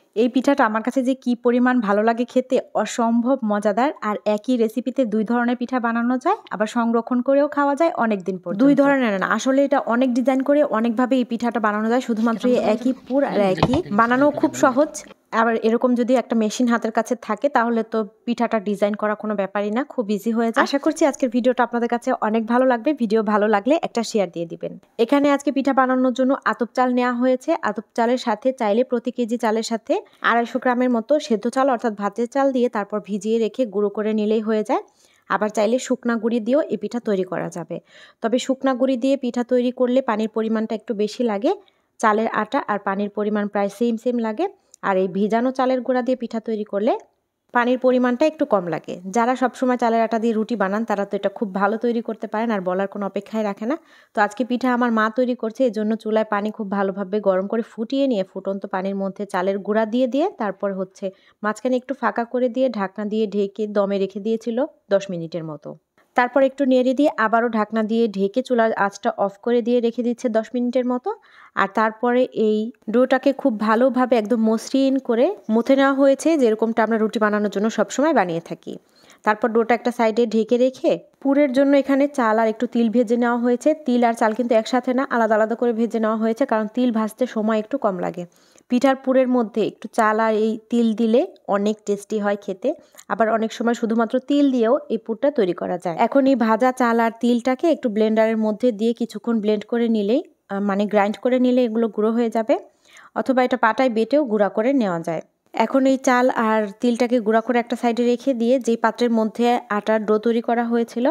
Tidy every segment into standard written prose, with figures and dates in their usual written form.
এই পিঠাটা আমার কাছে যে কি পরিমাণ ভালো লাগে খেতে, অসম্ভব মজাদার। আর একই রেসিপিতে 2 ধরনের পিঠা বানানো যায়, আবার সংরক্ষণ করেও খাওয়া যায় অনেক দিন পর্যন্ত। 2 ধরনের না, আসলে এটা অনেক ডিজাইন করে অনেকভাবে এই পিঠাটা বানানো যায়। শুধুমাত্র একই পুর আর একই, বানানো খুব সহজ। আবার এরকম যদি একটা মেশিন হাতের কাছে থাকে তাহলে তো পিঠাটা ডিজাইন করা কোনো ব্যাপারই না, খুব ইজি হয়ে যায়। আশা করছি আজকের ভিডিওটা আপনাদের কাছে অনেক ভালো লাগবে। ভিডিও ভালো লাগলে একটা শেয়ার দিয়ে দিবেন। এখানে আজকে পিঠা বানানোর জন্য আতপ চাল নেওয়া হয়েছে। আতপ চালের সাথে চাইলে প্রতি কেজি চালের সাথে 250 গ্রামের মতো সেদ্ধ চাল অর্থাৎ ভাতের চাল দিয়ে তারপর ভিজিয়ে রেখে গুঁড়ো করে নিলেই হয়ে যায়। আবার চাইলে শুকনা গুঁড়ি দিয়েও এই পিঠা তৈরি করা যাবে। তবে শুকনা গুঁড়ি দিয়ে পিঠা তৈরি করলে পানির পরিমাণটা একটু বেশি লাগে। চালের আটা আর পানির পরিমাণ প্রায় সেম লাগে। আর এই ভিজানো চালের গুঁড়া দিয়ে পিঠা তৈরি করলে পানির পরিমাণটা একটু কম লাগে। যারা সবসময় চালের আটা দিয়ে রুটি বানান তারা তো এটা খুব ভালো তৈরি করতে পারেন আর বলার কোনো অপেক্ষায় রাখে না। তো আজকে পিঠা আমার মা তৈরি করছে, এজন্য চুলায় পানি খুব ভালোভাবে গরম করে ফুটিয়ে নিয়ে ফুটন্ত পানির মধ্যে চালের গুঁড়া দিয়ে তারপর মাঝখানে একটু ফাঁকা করে দিয়ে ঢাকনা দিয়ে ঢেকে দমে রেখে দিয়েছিল 10 মিনিটের মতো। তারপর একটু নেড়ে দিয়ে আবারও ঢাকনা দিয়ে ঢেকে চুলার আঁচটা অফ করে দিয়ে রেখে দিচ্ছে 10 মিনিটের মতো। আর তারপরে এই ডোটাকে খুব ভালোভাবে একদম মসৃণ করে মুথে নেওয়া হয়েছে, যেরকমটা আমরা রুটি বানানোর জন্য সবসময় বানিয়ে থাকি। তারপর ডোটা একটা সাইডে ঢেকে রেখে পুরের জন্য এখানে চাল আর একটু তিল ভেজে নেওয়া হয়েছে। তিল আর চাল কিন্তু একসাথে না, আলাদা আলাদা করে ভেজে নেওয়া হয়েছে, কারণ তিল ভাজতে সময় একটু কম লাগে। পিঠার পুরের মধ্যে একটু চাল আর এই তিল দিলে অনেক টেস্টি হয় খেতে। আবার অনেক সময় শুধুমাত্র তিল দিয়েও এই পুরটা তৈরি করা যায়। এখন এই ভাজা চাল আর তিলটাকে একটু ব্লেন্ডারের মধ্যে দিয়ে কিছুক্ষণ ব্লেন্ড করে নিলেই গ্রাইন্ড করে নিলে এগুলো গুঁড়ো হয়ে যাবে, অথবা এটা পাটায় বেটেও গুঁড়া করে নেওয়া যায়। এখন এই চাল আর তিলটাকে গুঁড়া করে একটা সাইডে রেখে দিয়ে যেই পাত্রের মধ্যে আটার ডো তৈরি করা হয়েছিল,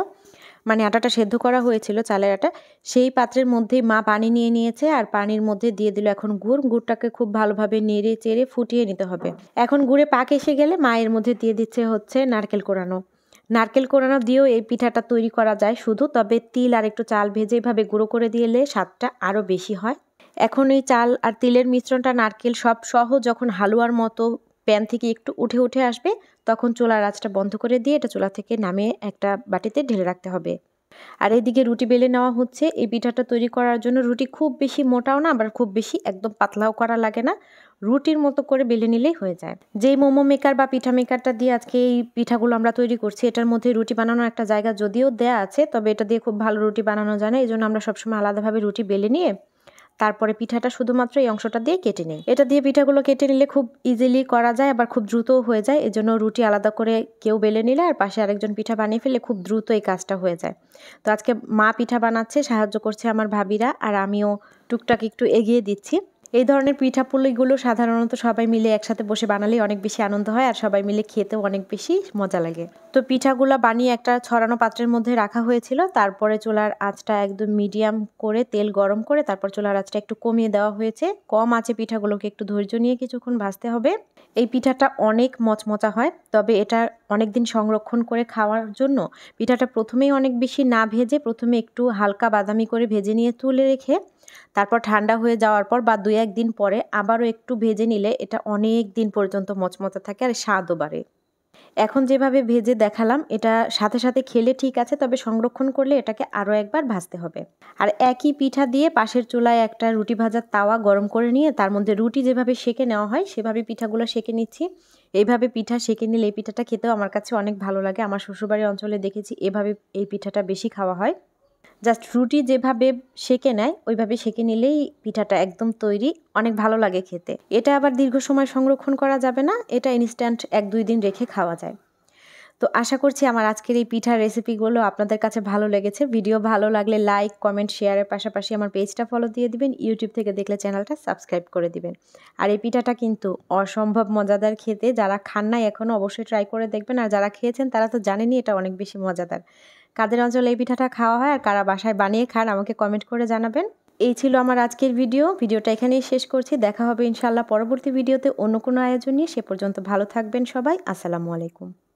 আটাটা সেদ্ধ করা হয়েছিল চালের আটা, সেই পাত্রের মধ্যেই মা পানি নিয়ে নিয়েছে আর পানির মধ্যে দিয়ে দিল এখন গুড়টাকে খুব ভালোভাবে নেড়ে চেড়ে ফুটিয়ে নিতে হবে। এখন গুড়ে পাক এসে গেলে মা এর মধ্যে দিয়ে দিচ্ছে নারকেল কোড়ানো দিয়েও এই পিঠাটা তৈরি করা যায় শুধু, তবে তিল আর একটু চাল ভেজে এভাবে গুঁড়ো করে দিলে স্বাদটা আরও বেশি হয়। এখন এই চাল আর তিলের মিশ্রণটা নারকেল সব সহ যখন হালুয়ার মতো প্যান থেকে একটু উঠে আসবে তখন চুলার আঁচটা বন্ধ করে দিয়ে এটা চুলা থেকে নামিয়ে একটা বাটিতে ঢেলে রাখতে হবে। আর এইদিকে রুটি বেলে নেওয়া হচ্ছে। এই পিঠাটা তৈরি করার জন্য রুটি খুব বেশি মোটাও না, আবার খুব বেশি একদম পাতলাও করা লাগে না, রুটির মতো করে বেলে নিলেই হয়ে যায়। যেই মোমো মেকার বা পিঠা মেকারটা দিয়ে আজকে এই পিঠাগুলো আমরা তৈরি করছি, এটার মধ্যে রুটি বানানোর একটা জায়গা যদিও দেয়া আছে, তবে এটা দিয়ে খুব ভালো রুটি বানানো যায় না। এই জন্য আমরা সবসময় আলাদাভাবে রুটি বেলে নিয়ে তারপরে পিঠাটা শুধুমাত্র এই অংশটা দিয়ে কেটে নিই। এটা দিয়ে পিঠাগুলো কেটে নিলে খুব ইজিলি করা যায়, আবার খুব দ্রুতও হয়ে যায়। এজন্য রুটি আলাদা করে কেউ বেলে নিলে আর পাশে আরেকজন পিঠা বানিয়ে ফেললে খুব দ্রুত এই কাজটা হয়ে যায়। তো আজকে মা পিঠা বানাচ্ছে, সাহায্য করছে আমার ভাবিরা, আর আমিও টুকটাক একটু এগিয়ে দিচ্ছি। এই ধরনের পিঠাপুলিগুলো সাধারণত সবাই মিলে একসাথে বসে বানালে অনেক বেশি আনন্দ হয় আর সবাই মিলে খেতেও অনেক বেশি মজা লাগে। তো পিঠাগুলো বানিয়ে একটা ছড়ানো পাত্রের মধ্যে রাখা হয়েছিল। তারপরে চুলার আঁচটা একদম মিডিয়াম করে তেল গরম করে তারপর চুলার আঁচটা একটু কমিয়ে দেওয়া হয়েছে। কম আঁচে পিঠাগুলোকে একটু ধৈর্য নিয়ে কিছুক্ষণ ভাজতে হবে। এই পিঠাটা অনেক মচমচা হয়, তবে এটা অনেক দিন সংরক্ষণ করে খাওয়ার জন্য পিঠাটা প্রথমেই অনেক বেশি না ভেজে প্রথমে একটু হালকা বাদামি করে ভেজে নিয়ে তুলে রেখে তারপর ঠান্ডা হয়ে যাওয়ার পর বা 2-1 দিন পরে আবারও একটু ভেজে নিলে এটা অনেক দিন পর্যন্ত মচমচা থাকে আর স্বাদও বাড়ে। এখন যেভাবে ভেজে দেখালাম এটা সাথে খেলে ঠিক আছে, তবে সংরক্ষণ করলে এটাকে আরও একবার ভাজতে হবে। আর একই পিঠা দিয়ে পাশের চুলায় একটা রুটি ভাজার তাওয়া গরম করে নিয়ে তার মধ্যে রুটি যেভাবে সেঁকে নেওয়া হয় সেভাবে পিঠাগুলো সেঁকে নিচ্ছি। এইভাবে পিঠা সেঁকে নিলে এই পিঠাটা খেতেও আমার কাছে অনেক ভালো লাগে। আমার শ্বশুরবাড়ির অঞ্চলে দেখেছি এভাবে এই পিঠাটা বেশি খাওয়া হয়। জাস্ট রুটি যেভাবে সেঁকে নেয় ওইভাবে সেঁকে নিলেই পিঠাটা একদম তৈরি, অনেক ভালো লাগে খেতে। এটা আবার দীর্ঘ সময় সংরক্ষণ করা যাবে না, এটা ইনস্ট্যান্ট 1-2 দিন রেখে খাওয়া যায়। তো আশা করছি আমার আজকের এই পিঠার রেসিপিগুলো আপনাদের কাছে ভালো লেগেছে। ভিডিও ভালো লাগলে লাইক, কমেন্ট, শেয়ারের পাশাপাশি আমার পেজটা ফলো দিয়ে দিবেন। ইউটিউব থেকে দেখলে চ্যানেলটা সাবস্ক্রাইব করে দিবেন। আর এই পিঠাটা কিন্তু অসম্ভব মজাদার খেতে, যারা খান নাই এখনও অবশ্যই ট্রাই করে দেখবেন, আর যারা খেয়েছেন তারা তো জানেনই এটা অনেক বেশি মজাদার। কাদের অঞ্চলে এই পিঠাটা খাওয়া হয় আর কারা বাসায় বানিয়ে খান আমাকে কমেন্ট করে জানাবেন। এই ছিল আমার আজকের ভিডিওটা এখানেই শেষ করছি। দেখা হবে ইনশাআল্লাহ পরবর্তী ভিডিওতে অন্য কোনো আয়োজন নিয়ে। সে পর্যন্ত ভালো থাকবেন সবাই। আসসালামু আলাইকুম।